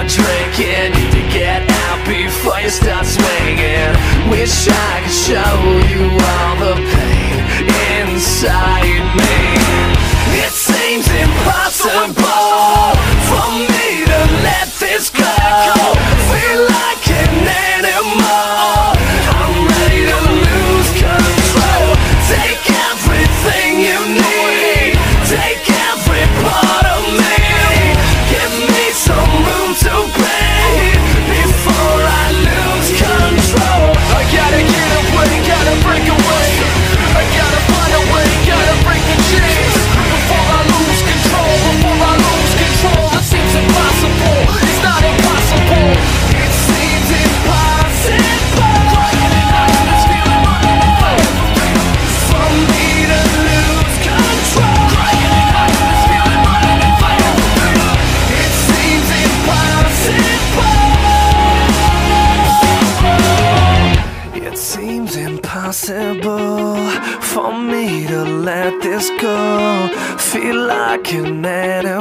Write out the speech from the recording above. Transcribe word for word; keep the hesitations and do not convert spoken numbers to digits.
more drinking. Need to get out before you start swinging. Wish I could show you all the pain inside me. It seems impossible for me to let this go. Feel like an animal, I'm ready to lose control. Take everything you need, take every part of me. Give me some room to breathe before I lose control. I gotta get away, gotta break away. I gotta find a way, gotta break the chains before I lose control, before I lose control. It seems impossible, it's not impossible. It seems impossible for me to lose control. It seems impossible. It seems impossible for me to let this go. Feel like an animal,